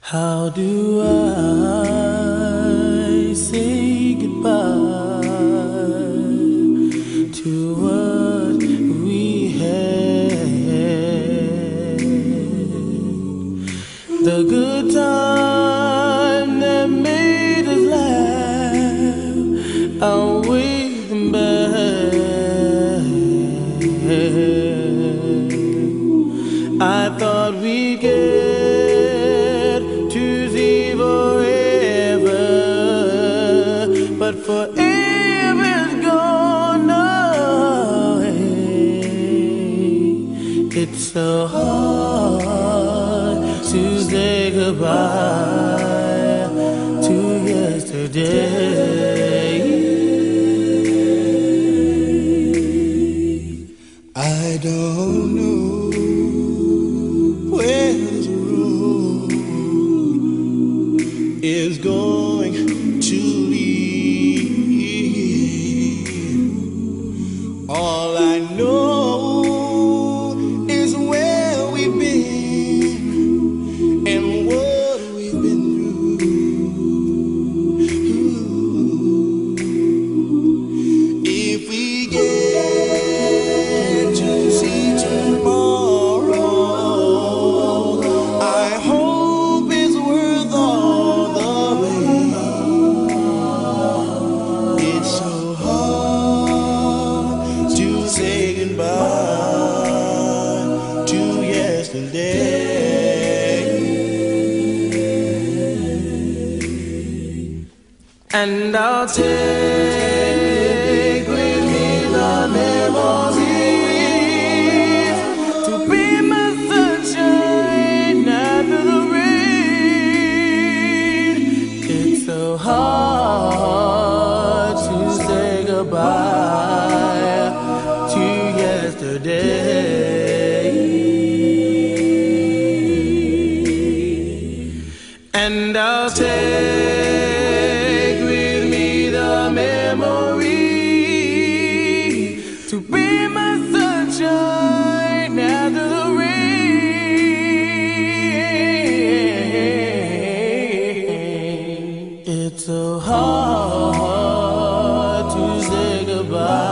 How do I say goodbye to what we had? The good time that made us laugh, I'll wait them back. I thought we'd get but forever's gone away. It's so hard to say goodbye to yesterday. I don't know where this road is going to lead. All I know is where we've been and what we've been through. If we get to see tomorrow, I hope it's worth all the pain. It's so hard to say goodbye to yesterday. And I'll take with me the memories to be my sunshine after the rain. It's so hard to say goodbye to yesterday. And I'll take with me the memory to be my sunshine after the rain. It's so hard to say goodbye